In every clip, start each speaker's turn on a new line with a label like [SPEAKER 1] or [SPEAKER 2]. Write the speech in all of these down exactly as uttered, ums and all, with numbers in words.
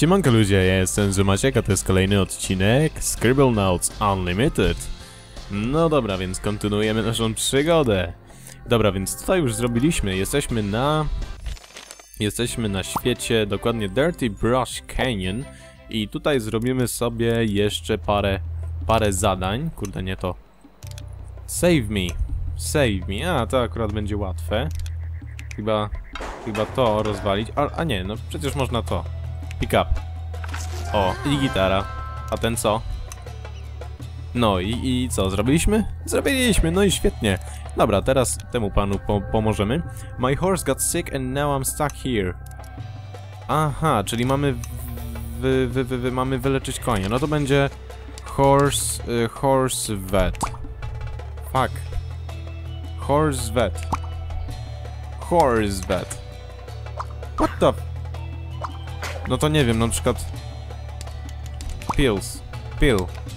[SPEAKER 1] Siemanko ludzie, ja jestem Zumaciek, a to jest kolejny odcinek Scribblenauts Unlimited. No dobra, więc kontynuujemy naszą przygodę. Dobra, więc tutaj już zrobiliśmy, jesteśmy na... Jesteśmy na świecie, dokładnie Dirty Brush Canyon. I tutaj zrobimy sobie jeszcze parę, parę zadań. Kurde, nie to. Save me. Save me. A, to akurat będzie łatwe. Chyba, chyba to rozwalić. A, a nie, no przecież można to. Pick up. O, i gitara. A ten co? No i, i co, zrobiliśmy? Zrobiliśmy, no i świetnie. Dobra, teraz temu panu po pomożemy. My horse got sick and now I'm stuck here. Aha, czyli mamy wy, wy, wy, wy, mamy wyleczyć konia. No to będzie horse, y, horse vet. Fuck. Horse vet. Horse vet. What the... No to nie wiem, na przykład... Pills. Pill.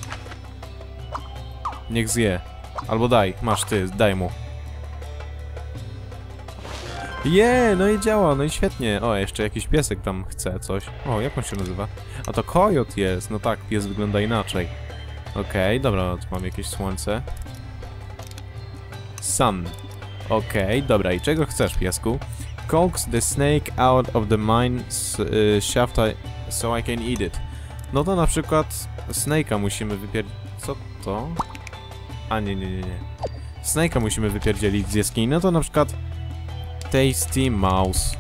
[SPEAKER 1] Niech zje. Albo daj, masz ty, daj mu. Je, no i działa, no i świetnie. O, jeszcze jakiś piesek tam chce coś. O, jak on się nazywa? A to kojot jest, no tak, pies wygląda inaczej. Okej, okay, dobra, tu mam jakieś słońce. Sun. Okej, okay, dobra, i czego chcesz, piesku? Coax the snake out of the mine uh, shaft so I can eat it. No to na przykład snake'a musimy wypier... Co to? A nie, nie, nie, nie. Snake'a musimy wypierdzielić z jaskini. No to na przykład Tasty Mouse.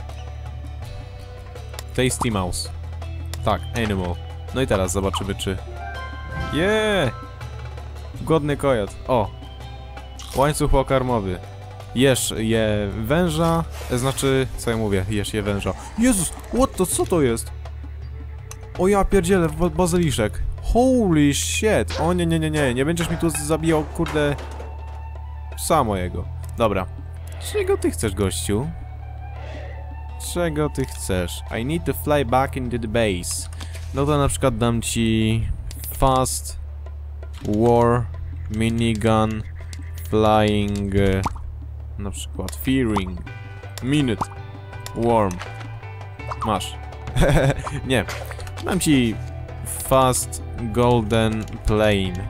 [SPEAKER 1] Tasty Mouse. Tak, animal. No i teraz zobaczymy, czy... Yeah! Głodny kojot. O! Łańcuch pokarmowy. Jesz je węża, znaczy, co ja mówię, jesz je węża. Jezus, what to, co to jest? O ja pierdzielę, bazyliszek. Holy shit, o nie, nie, nie, nie, nie będziesz mi tu zabijał, kurde, psa mojego. Dobra, czego ty chcesz, gościu? Czego ty chcesz? I need to fly back into the base. No to na przykład dam ci fast war minigun flying... Na przykład fearing minute warm. Masz. Nie. Dam ci fast golden plane.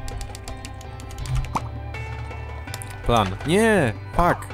[SPEAKER 1] Plan. Nie! Fuck!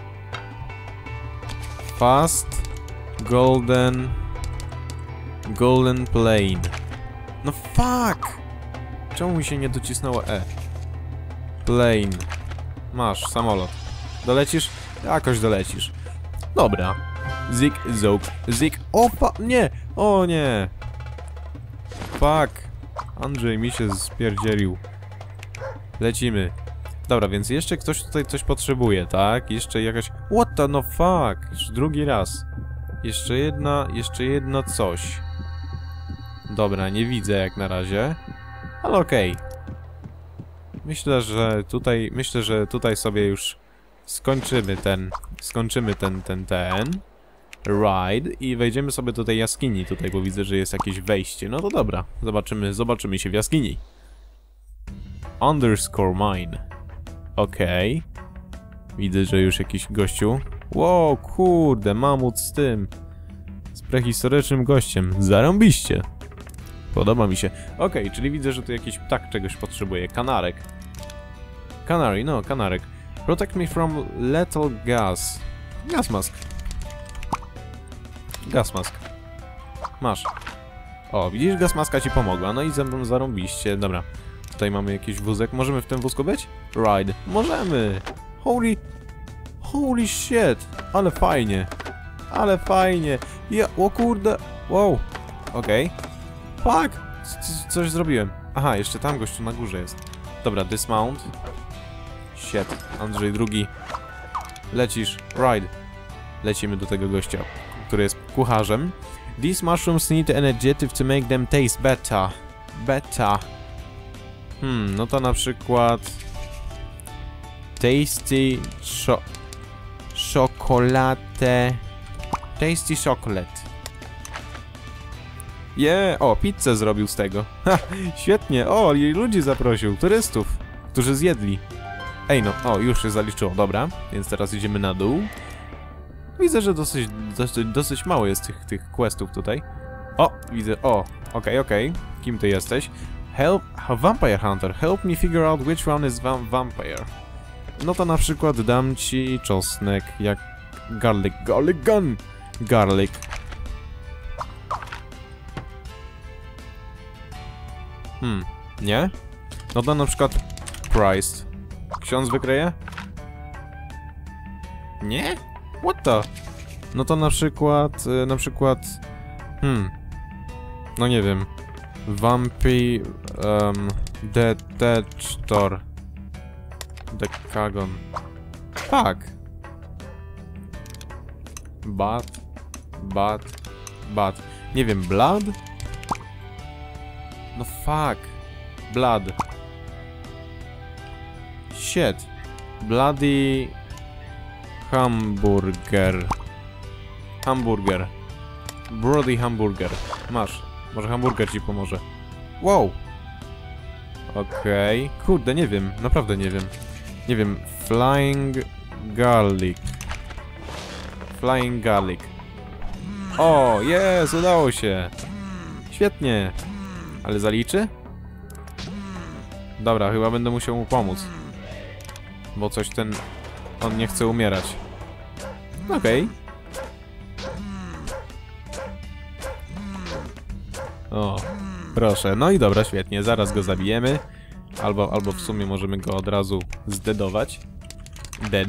[SPEAKER 1] Fast golden golden plane. No fuck! Czemu mi się nie docisnęło E? Plane. Masz, samolot. Dolecisz? Jakoś dolecisz. Dobra. Zik, zouk, zik. Opa! Nie! O nie! Fuck! Andrzej mi się spierdzielił. Lecimy. Dobra, więc jeszcze ktoś tutaj coś potrzebuje, tak? Jeszcze jakaś... What the no fuck? Już drugi raz. Jeszcze jedna, jeszcze jedno coś. Dobra, nie widzę jak na razie. Ale okej. Okay. Myślę, że tutaj... Myślę, że tutaj sobie już... Skończymy ten, skończymy ten, ten, ten ride i wejdziemy sobie do tej jaskini tutaj, bo widzę, że jest jakieś wejście. No to dobra, zobaczymy, zobaczymy się w jaskini. Underscore mine. Okej. Okay. Widzę, że już jakiś gościu. Wow, kurde, mamut z tym. Z prehistorycznym gościem. Zarąbiście. Podoba mi się. Okej, okay, czyli widzę, że tu jakiś ptak czegoś potrzebuje. Kanarek. Canary, no, kanarek. Protect me from lethal gas. Gas mask. Gas mask. Masz. O, widzisz, gas maska ci pomogła. No i ze mną zarąbiście. Dobra. Tutaj mamy jakiś wózek. Możemy w tym wózku być? Ride. Możemy. Holy... Holy shit. Ale fajnie. Ale fajnie. Ja... O kurde. Wow. Okej. Okay. Fuck. C coś zrobiłem. Aha, jeszcze tam gościu na górze jest. Dobra, dismount. Shit. Andrzej drugi. Lecisz. Ride. Lecimy do tego gościa, który jest kucharzem. These mushrooms need an adjective to make them taste better. Better. Hmm, no to na przykład... Tasty... Cho... Chocolate... Tasty chocolate. Yeah! O, pizzę zrobił z tego. Ha! Świetnie! O, i ludzi zaprosił. Turystów, którzy zjedli. Ej no, o, już się zaliczyło, dobra. Więc teraz idziemy na dół. Widzę, że dosyć, dosyć, dosyć mało jest tych, tych questów tutaj. O, widzę, o, okej, okay, okej. Okay. Kim ty jesteś? Help, Vampire Hunter, help me figure out which one is va vampire. No to na przykład dam ci czosnek, jak garlic, garlic gun, garlic. Hmm, nie? No to na przykład priced. Ksiądz wykryje? Nie? What the? No to na przykład, y, na przykład, hmm, no nie wiem, Vampy, um, Detector, Decagon, tak, Bat, Bat, Bat, nie wiem, Blood? No fuck, Blood, shit, Bloody Hamburger. Hamburger. Brody hamburger. Masz. Może hamburger ci pomoże. Wow. Okej. Okay. Kurde, nie wiem. Naprawdę nie wiem. Nie wiem. Flying garlic. Flying garlic. O, jest, udało się. Świetnie. Ale zaliczy? Dobra, chyba będę musiał mu pomóc. Bo coś ten... On nie chce umierać. Okej. Okay. O, proszę. No i dobra, świetnie. Zaraz go zabijemy. Albo, albo w sumie możemy go od razu zdedować. Dead.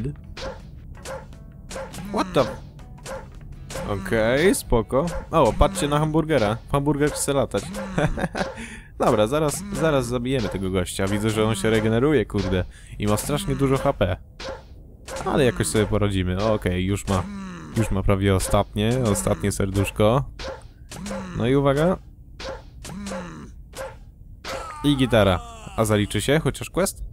[SPEAKER 1] What the... Okej, okay, spoko. O, patrzcie na hamburgera. Hamburger chce latać. Dobra, zaraz, zaraz zabijemy tego gościa. Widzę, że on się regeneruje, kurde. I ma strasznie dużo H P. Ale jakoś sobie poradzimy. Okej, okay, już ma... Już ma prawie ostatnie, ostatnie serduszko. No i uwaga. I gitara. A zaliczy się chociaż quest?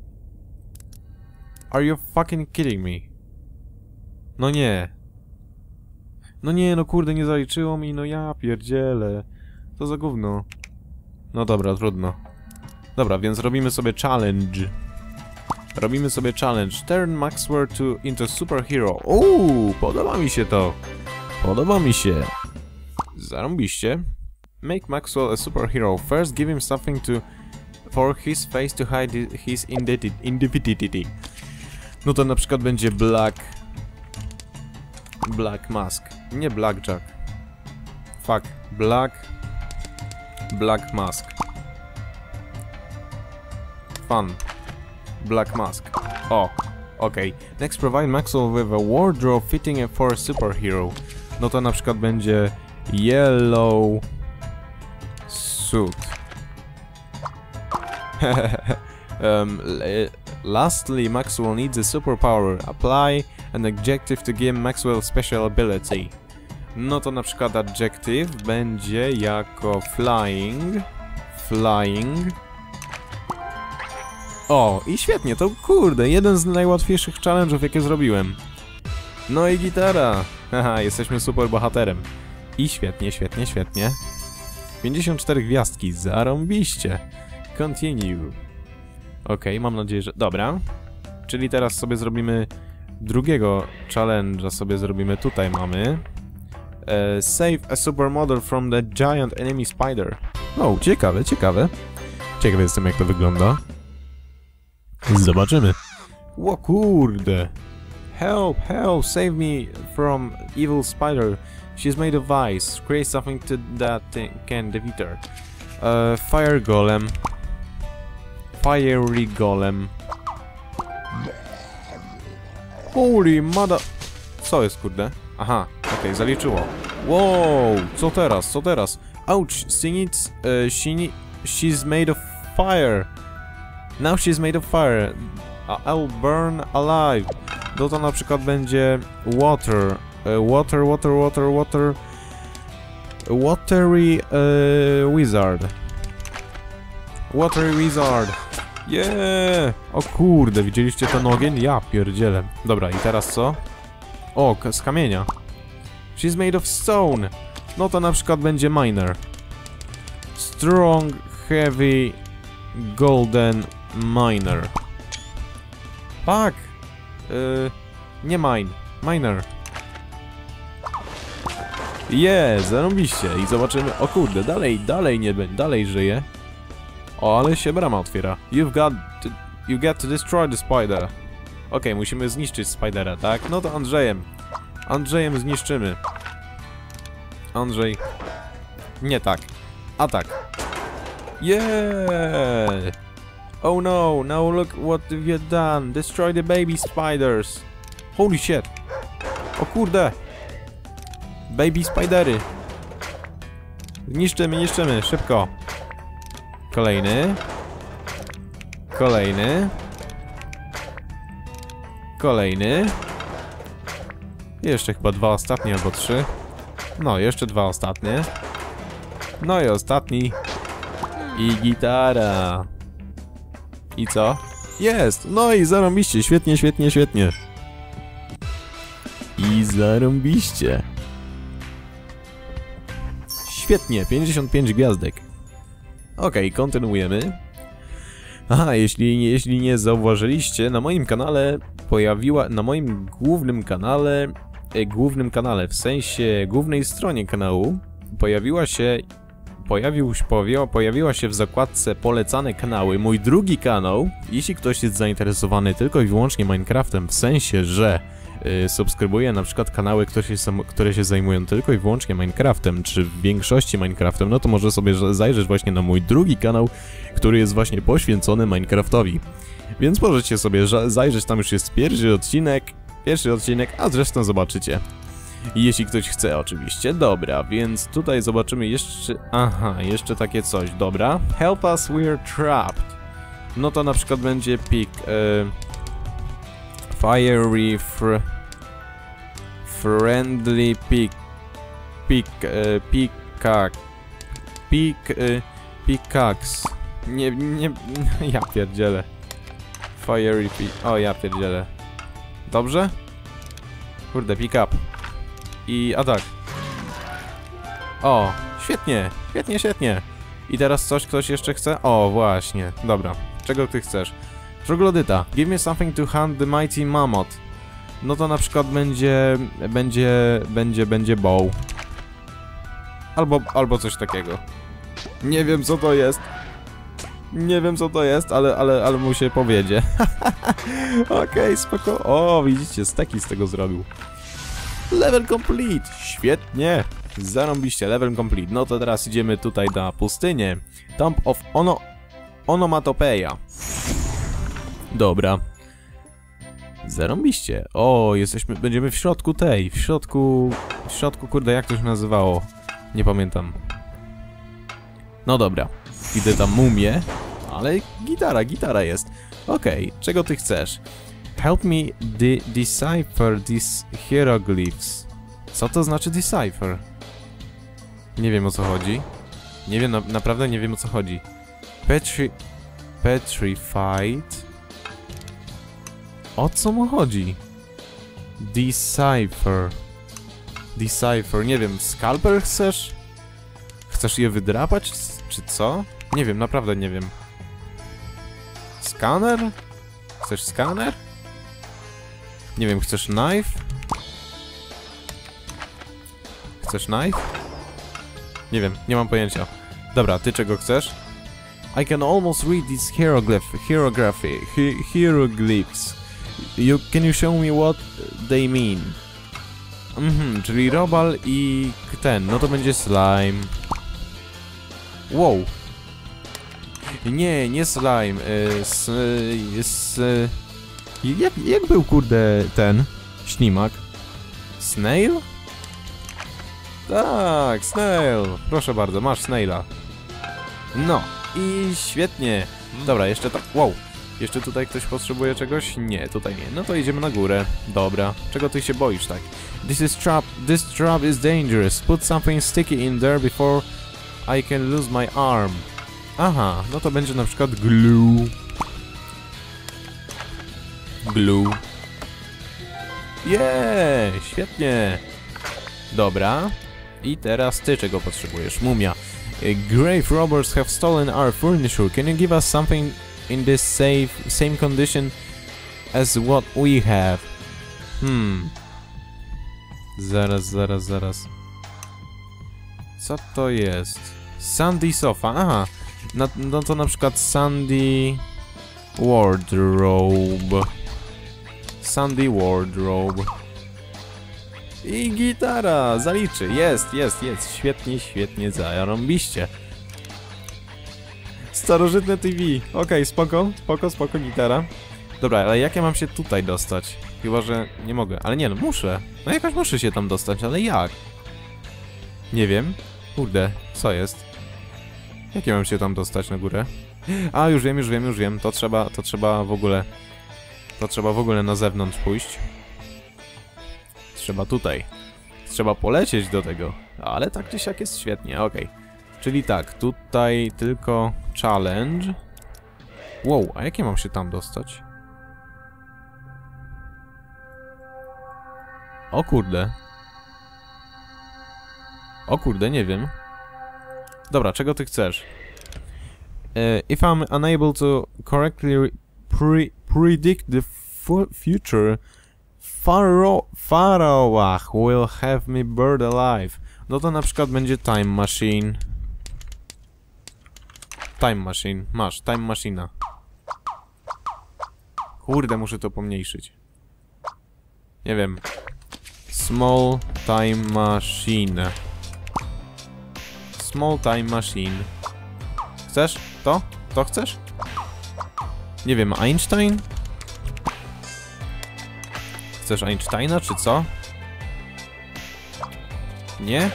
[SPEAKER 1] Are you fucking kidding me? No nie. No nie, no kurde, nie zaliczyło mi, no ja pierdzielę. To za gówno. No dobra, trudno. Dobra, więc robimy sobie challenge. Robimy sobie challenge. Turn Maxwell to into superhero. Uuu, podoba mi się to. Podoba mi się. Zarąbiście. Make Maxwell a superhero. First give him something to... for his face to hide his individuality. No to na przykład będzie Black... Black Mask. Nie Blackjack. Fuck. Black... Black Mask. Fun. Black Mask. O, okej. Okay. Next provide Maxwell with a wardrobe fitting for a superhero. No to na przykład będzie yellow suit. um, lastly, Maxwell needs a superpower. Apply an adjective to give Maxwell special ability. No to na przykład adjective będzie jako flying. Flying. O, i świetnie, to kurde, jeden z najłatwiejszych challenge'ów, jakie zrobiłem. No i gitara. Haha, jesteśmy super bohaterem. I świetnie, świetnie, świetnie. pięćdziesiąt cztery gwiazdki, zarąbiście. Continue. Okej, okay, mam nadzieję, że... Dobra. Czyli teraz sobie zrobimy drugiego challenge'a, sobie zrobimy, tutaj mamy. Uh, save a supermodel from the giant enemy spider. O, ciekawe, ciekawe. Ciekawy jestem, jak to wygląda. Zobaczymy. O kurde. Help, help, save me from evil spider. She's made of ice. Create something to that can defeat her. Uh, fire golem. Fiery golem. Holy mother... Co jest, kurde? Aha, okej, okay, zaliczyło. Wow, co teraz, co teraz? Ouch, she needs... Uh, she need, she's made of fire. Now she's made of fire. I'll burn alive. No to na przykład będzie water. Uh, water, water, water, water. Watery uh, wizard. Watery wizard. Yeah! O kurde, widzieliście ten ogień? Ja pierdzielę. Dobra, i teraz co? O, z kamienia. She's made of stone. No to na przykład będzie miner. Strong, heavy, golden miner. Fuck! Yy, nie mine. Miner. Jest, zarąbiście. I zobaczymy... O kurde, dalej, dalej nie będzie, dalej żyje. O, ale się brama otwiera. You've got to, you got to destroy the spider. Okej, okay, musimy zniszczyć spidera, tak? No to Andrzejem. Andrzejem zniszczymy. Andrzej. Nie tak. A tak. Yeah! Oh no, now look what you've done. Destroy the baby spiders. Holy shit. O kurde. Baby spidery. Niszczymy, niszczymy, szybko. Kolejny. Kolejny. Kolejny. Jeszcze chyba dwa ostatnie albo trzy. No, jeszcze dwa ostatnie. No i ostatni. I gitara. I co? Jest! No i zarąbiście, świetnie, świetnie, świetnie. I zarąbiście. Świetnie, pięćdziesiąt pięć gwiazdek. Okej, okay, kontynuujemy. Aha, jeśli, jeśli nie zauważyliście, na moim kanale pojawiła, na moim głównym kanale, e, głównym kanale, w sensie głównej stronie kanału, pojawiła się, pojawił, pojawiła, pojawiła się w zakładce polecane kanały, mój drugi kanał. Jeśli ktoś jest zainteresowany tylko i wyłącznie Minecraftem, w sensie, że y, subskrybuje na przykład kanały, które się, które się zajmują tylko i wyłącznie Minecraftem, czy w większości Minecraftem, no to może sobie zajrzeć właśnie na mój drugi kanał, który jest właśnie poświęcony Minecraftowi. Więc możecie sobie zajrzeć, tam już jest pierwszy odcinek, pierwszy odcinek, a zresztą zobaczycie. Jeśli ktoś chce oczywiście. Dobra, więc tutaj zobaczymy jeszcze... Aha, jeszcze takie coś, dobra. Help us, we're trapped. No to na przykład będzie pick... Y... Fiery... Fr... Friendly pick... Pick... Y... Pickak... Pick... Y... Pickaxe. Nie... nie... Ja pierdzielę. Fiery pick... O, ja pierdzielę. Dobrze? Kurde, pick up. I atak. O, świetnie, świetnie, świetnie. I teraz coś ktoś jeszcze chce? O, właśnie, dobra. Czego ty chcesz? Troglodyta. Give me something to hunt the mighty mammoth. No to na przykład będzie, będzie, będzie, będzie bow. Albo, albo coś takiego. Nie wiem co to jest. Nie wiem co to jest, ale, ale, ale mu się powiedzie. Okej, okay, spoko. O, widzicie, steki z tego zrobił. Level complete! Świetnie! Zarąbiście, level complete. No to teraz idziemy tutaj na pustynię. Tomb of ono... Onomatopeia. Dobra. Zarąbiście. O, jesteśmy... Będziemy w środku tej. W środku... W środku, kurde, jak to się nazywało? Nie pamiętam. No dobra. Idę tam mumię. Ale gitara, gitara jest. Okej, okay, czego ty chcesz? Help me de decipher these hieroglyphs. Co to znaczy decipher? Nie wiem o co chodzi. Nie wiem, na naprawdę nie wiem o co chodzi. Petri... Petrified... O co mu chodzi? Decipher... Decipher, nie wiem, scalpel chcesz? Chcesz je wydrapać, czy co? Nie wiem, naprawdę nie wiem. Skaner? Chcesz skaner? Nie wiem, chcesz knife? Chcesz knife? Nie wiem, nie mam pojęcia. Dobra, ty czego chcesz? I can almost read these hieroglyph, hierography, hi, hieroglyphs. You, can you show me what they mean? Mhm, czyli robal i ten, no to będzie slime. Wow. Nie, nie slime, y, s, y, s, y, jak, jak był kurde ten ślimak? Snail? Tak, snail. Proszę bardzo, masz snaila. No i świetnie. Dobra, jeszcze tak, wow. Jeszcze tutaj ktoś potrzebuje czegoś? Nie, tutaj nie. No to idziemy na górę. Dobra. Czego ty się boisz tak? This is trap. This trap is dangerous. Put something sticky in there before I can lose my arm. Aha, no to będzie na przykład glue. Glue. Yeah, świetnie. Dobra. I teraz ty czego potrzebujesz? Mumia. Grave robbers have stolen our furniture. Can you give us something in this safe, same condition as what we have? Hmm. Zaraz, zaraz, zaraz. Co to jest? Sandy sofa, aha. No, no to na przykład Sandy wardrobe. Sandy wardrobe. I gitara, zaliczy, jest, jest, jest, świetnie, świetnie, zarąbiście. Starożytne T V, okej, okay, spoko, spoko, spoko, gitara. Dobra, ale jak ja mam się tutaj dostać? Chyba, że nie mogę, ale nie no, muszę. No jakoś muszę się tam dostać, ale jak? Nie wiem, kurde, co jest? Jak ja mam się tam dostać na górę? A, już wiem, już wiem, już wiem, to trzeba, to trzeba w ogóle... To trzeba w ogóle na zewnątrz pójść. Trzeba tutaj. Trzeba polecieć do tego. Ale tak czy siak jest świetnie, okej. Okay. Czyli tak, tutaj tylko challenge. Wow, a jak ja mam się tam dostać? O kurde. O kurde, nie wiem. Dobra, czego ty chcesz? Uh, if I'm unable to correctly pre predict the future, Pharaoh, Pharaoh will have me buried alive. No to na przykład będzie time machine. Time machine. Masz, time machina. Kurde, muszę to pomniejszyć. Nie wiem. Small time machine. Small time machine. Chcesz? To? To chcesz? Nie wiem, Einstein? Chcesz Einsteina, czy co? Nie?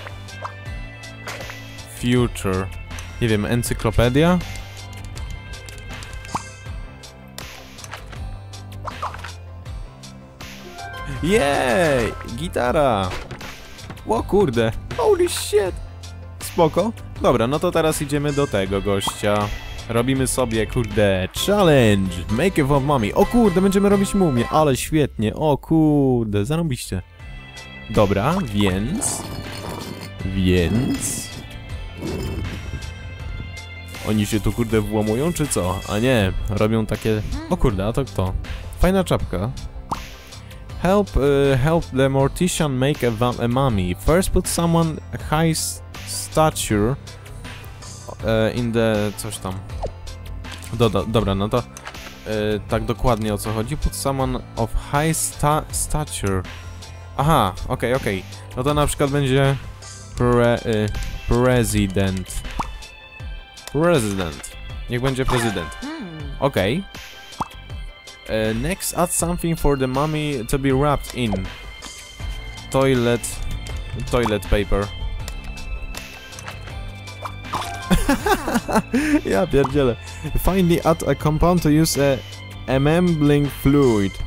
[SPEAKER 1] Future. Nie wiem, encyklopedia? Jej! Gitara! O kurde! Holy shit! Spoko. Dobra, no to teraz idziemy do tego gościa. Robimy sobie, kurde, challenge! Make it of mommy. O kurde, będziemy robić mumię, ale świetnie. O kurde, zarobiście. Dobra, więc... Więc... Oni się tu, kurde, włamują, czy co? A nie, robią takie... O kurde, a to kto? Fajna czapka. Help, uh, help the mortician make a, a mummy. First put someone high stature uh, in the... coś tam. Do, do, dobra, no to... Uh, tak dokładnie o co chodzi. Put someone of high sta stature. Aha, okej, okay, okej. Okay. No to na przykład będzie... Pre, y, president. President. Niech będzie prezydent. Okej. Okay. Uh, next, add something for the mummy to be wrapped in. Toilet... Toilet paper. Ja pierdzielę. Finally add a compound to use a emambling fluid.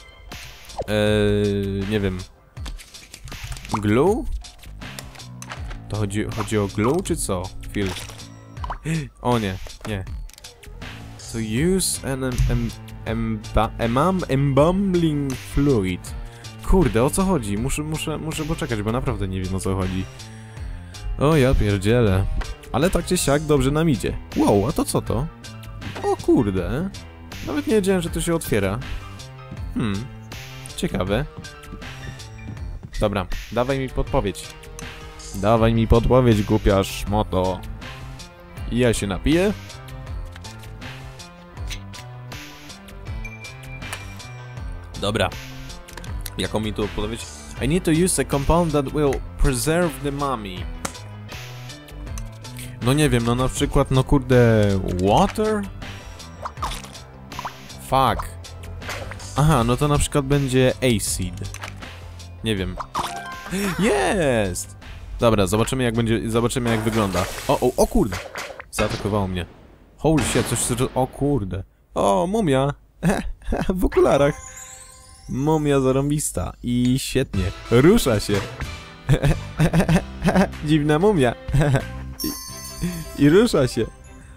[SPEAKER 1] Eee, nie wiem. Glue? To chodzi, chodzi o glue czy co? Chwil. O nie, nie. To use an em, em, emam, emambling fluid. Kurde, o co chodzi? Muszę, muszę, muszę poczekać, bo naprawdę nie wiem o co chodzi. O ja pierdzielę. Ale tak czy siak dobrze nam idzie. Wow, a to co to? O kurde. Nawet nie wiedziałem, że to się otwiera. Hmm. Ciekawe. Dobra, dawaj mi podpowiedź. Dawaj mi podpowiedź, głupia szmoto. I ja się napiję. Dobra. Jaką mi tu odpowiedź? I need to use a compound that will preserve the mummy. No nie wiem, no na przykład, no kurde... Water? Fuck. Aha, no to na przykład będzie acid. Nie wiem. Jest! Dobra, zobaczymy jak będzie, zobaczymy jak wygląda. O, o, o kurde! Zaatakowało mnie. Holy shit, coś, coś, o kurde. O, mumia! W okularach. Mumia zarąbista. I świetnie. Rusza się. Dziwna mumia. I, I rusza się.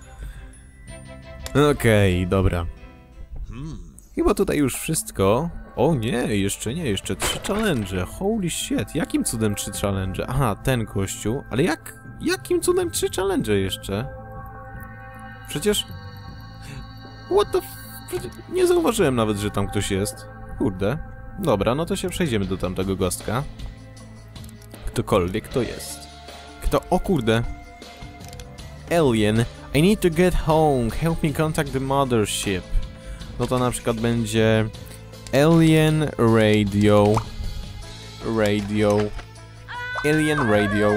[SPEAKER 1] Okej, okay, dobra. Hmm. Chyba tutaj już wszystko. O nie, jeszcze nie, jeszcze trzy challenge. Holy shit, jakim cudem trzy challenge? Aha, ten kościół. Ale jak, jakim cudem trzy challenge jeszcze? Przecież... What the f... Przecież nie zauważyłem nawet, że tam ktoś jest. Kurde. Dobra, no to się przejdziemy do tamtego gostka. Ktokolwiek to jest. Kto? O kurde. Alien. I need to get home. Help me contact the mothership. No to na przykład będzie... Alien Radio. Radio. Alien Radio.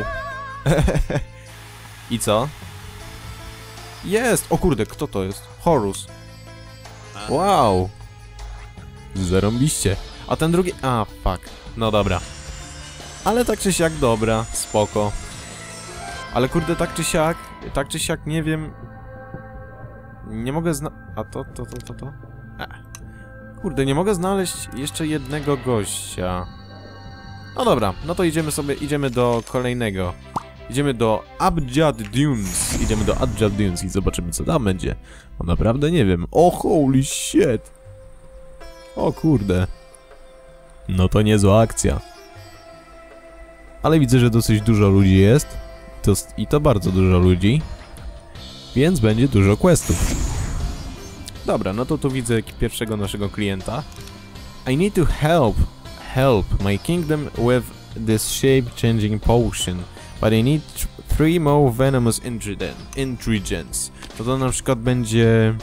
[SPEAKER 1] I co? Jest! O kurde, kto to jest? Horus. Wow! Zarąbiście. A ten drugi... A, fuck. No dobra. Ale tak czy siak dobra, spoko. Ale kurde, tak czy siak, tak czy siak, nie wiem... Nie mogę zna... A to, to, to, to, to? A. Kurde, nie mogę znaleźć jeszcze jednego gościa. No dobra, no to idziemy sobie, idziemy do kolejnego. Idziemy do Abjad Dunes. Idziemy do Abjad Dunes i zobaczymy, co tam będzie. Bo naprawdę nie wiem. O, holy shit! O kurde. No to niezła akcja. Ale widzę, że dosyć dużo ludzi jest. To, I to bardzo dużo ludzi. Więc będzie dużo questów. Dobra, no to tu widzę pierwszego naszego klienta. I need to help. Help my kingdom with this shape-changing potion. But I need three more venomous ingredients. To to na przykład będzie...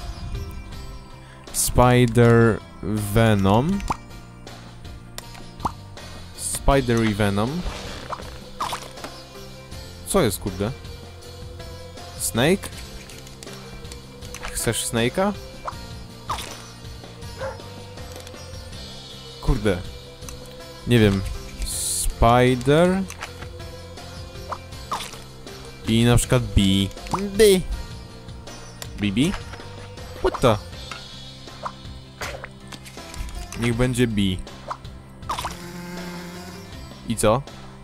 [SPEAKER 1] Spider Venom. Spidery Venom. Co jest, kurde? Snake? Chcesz Snake'a? Kurde. Nie wiem. Spider. I na przykład B. B. B B? What the? Niech będzie B. I co?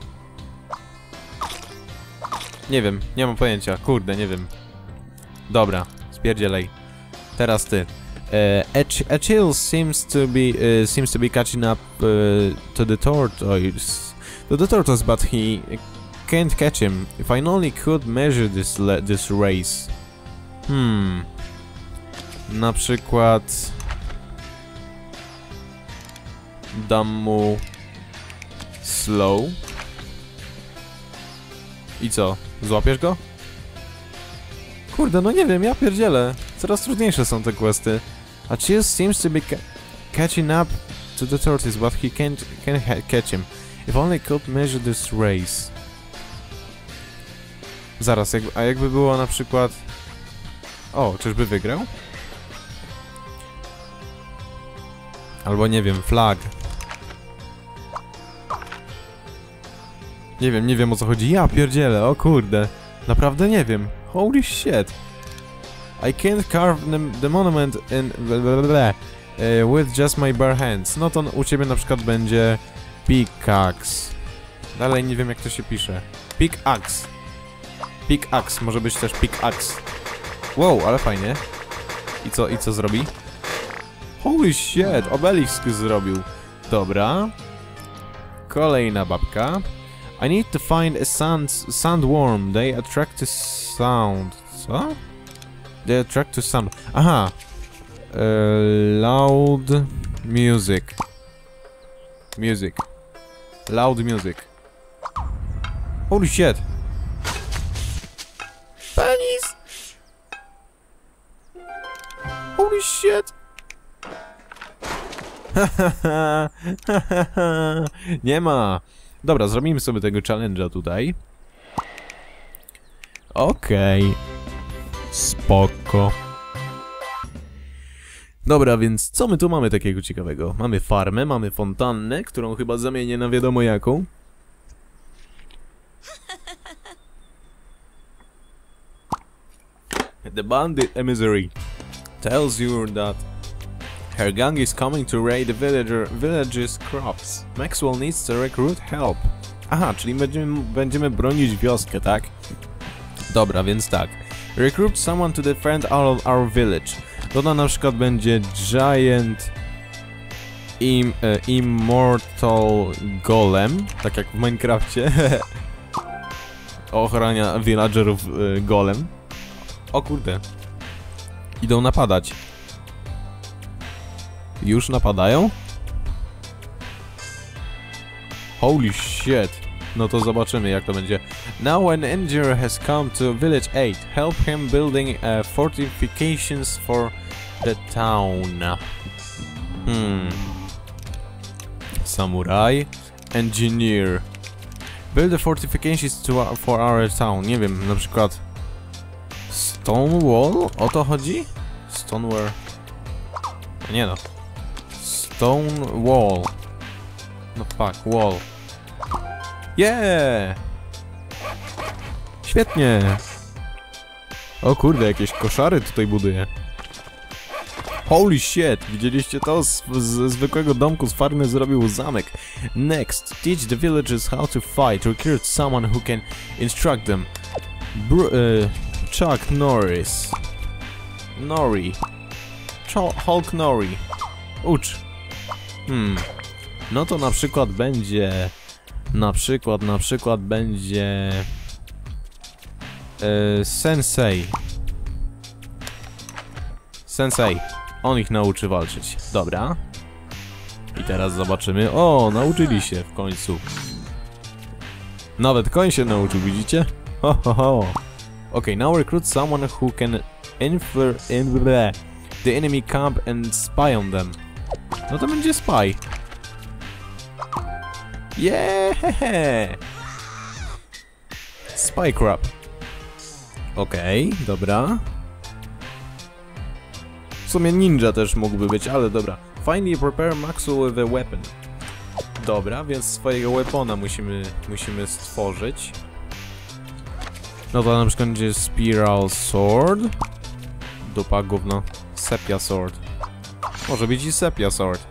[SPEAKER 1] Nie wiem, nie mam pojęcia. Kurde, nie wiem. Dobra, spierdzielej. Teraz ty. Uh, a, a chill seems to be uh, seems to be catching up uh, to the tortoise. To the tortoise, but he can't catch him. If I only could measure this le this race. Hmm. Na przykład dam mu slow. I co? Złapiesz go? Kurde, no nie wiem, ja pierdzielę. Coraz trudniejsze są te questy. A chill seems to be ca catching up to the tortoise, but he can't, can't catch him. If only could measure this race. Zaraz, jakby, a jakby było na przykład... O, czyżby wygrał? Albo nie wiem, flag. Nie wiem, nie wiem o co chodzi. Ja pierdzielę, o kurde. Naprawdę nie wiem. Holy shit. I can't carve the, the monument in blablabla, uh, with just my bare hands. No to u ciebie na przykład będzie pickaxe. Dalej nie wiem jak to się pisze. Pickaxe. Pickaxe, może być też pickaxe. Wow, ale fajnie. I co, i co zrobi? Holy shit, obelisk zrobił. Dobra. Kolejna babka. I need to find a sand, sandworm. They attract to sound. Co? They attract to sound. Aha. Uh, loud music. Music. Loud music. Holy shit. Penis. Holy shit. Nie ma. Dobra, zrobimy sobie tego challenge'a tutaj. Okej. Okay. Spoko. Dobra, więc co my tu mamy takiego ciekawego? Mamy farmę, mamy fontannę, którą chyba zamienię na wiadomo jaką. The bandit emissary tells you that her gang is coming to raid the villager, village's crops. Maxwell needs to recruit help. Aha, czyli będziemy, będziemy bronić wioskę, tak? Dobra, więc tak. Recruit someone to defend our, our village. To na przykład będzie Giant im, e, Immortal Golem, tak jak w Minecrafcie. Ochrania villagerów e, golem. O kurde. Idą napadać. Już napadają? Holy shit. No to zobaczymy, jak to będzie. Now an engineer has come to village eight. Help him building uh, fortifications for the town. Hmm. Samurai. Engineer. Build the fortifications to, for our town. Nie wiem, na przykład... Stone wall? O to chodzi? Stone wall. Nie no. Stone wall. No fuck, wall. Yeah! Świetnie! O kurde, jakieś koszary tutaj buduje. Holy shit! Widzieliście to? Z, z zwykłego domku z farmy zrobił zamek. Next, teach the villagers how to fight. Recruit someone who can instruct them. Br uh, Chuck Norris. Nori. Ch Hulk Nori. Ucz. Hmm. No to na przykład będzie... Na przykład, na przykład będzie... Yy, sensei. Sensei. On ich nauczy walczyć. Dobra. I teraz zobaczymy. O, nauczyli się w końcu. Nawet koń się nauczył, widzicie? Ho, ho, ho. Ok, now recruit someone who can infer in the enemy camp and spy on them. No to będzie spy. Yeah! Spy crab. Okej, okay, dobra. W sumie ninja też mógłby być, ale dobra. Finally prepare Maxu with a weapon. Dobra, więc swojego weapona musimy, musimy stworzyć. No to na przykład będzie Spiral Sword. Dupa gówno. Sepia Sword. Może być i Sepia Sword.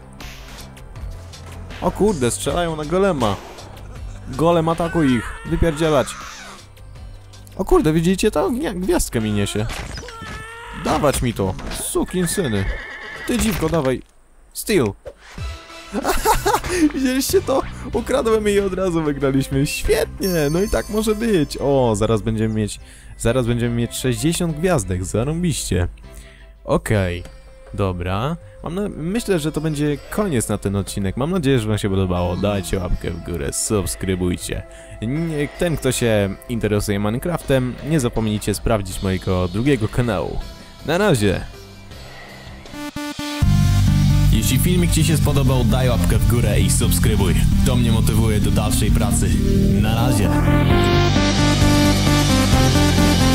[SPEAKER 1] O kurde, strzelają na golema. Golem, atakuj ich. Wypierdzielać. O kurde, widzicie to? Gwiazdkę mi niesie. Dawać mi to. Sukinsyny. Ty dziwko, dawaj. Steel. Widzieliście to? Ukradłem jej i od razu wygraliśmy. Świetnie, no i tak może być. O, zaraz będziemy mieć... Zaraz będziemy mieć sześćdziesiąt gwiazdek. Zarąbiście. Okej. Okay. Dobra. Mam na... Myślę, że to będzie koniec na ten odcinek. Mam nadzieję, że wam się podobało. Dajcie łapkę w górę, subskrybujcie. Ten, kto się interesuje Minecraftem, nie zapomnijcie sprawdzić mojego drugiego kanału. Na razie! Jeśli filmik ci się spodobał, daj łapkę w górę i subskrybuj. To mnie motywuje do dalszej pracy. Na razie!